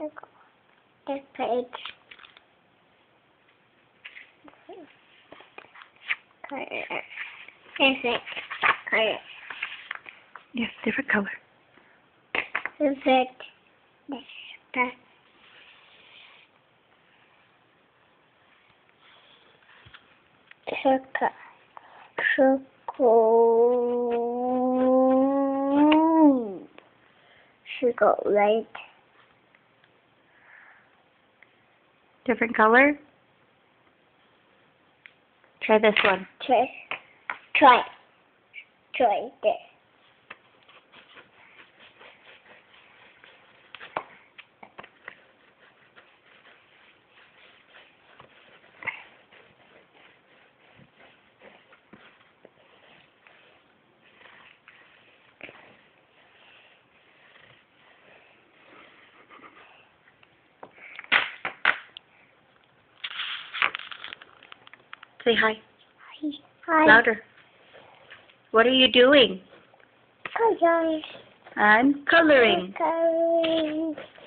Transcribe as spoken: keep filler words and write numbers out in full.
circle. This page. Color. Perfect. Color. Yes, different color. Perfect. This. That. Circle. Circle. Circle, right? Different color? Try this one. Try. Try. Try this. Say hi. Hi. Hi. Louder. What are you doing? Colors. I'm coloring. Coloring.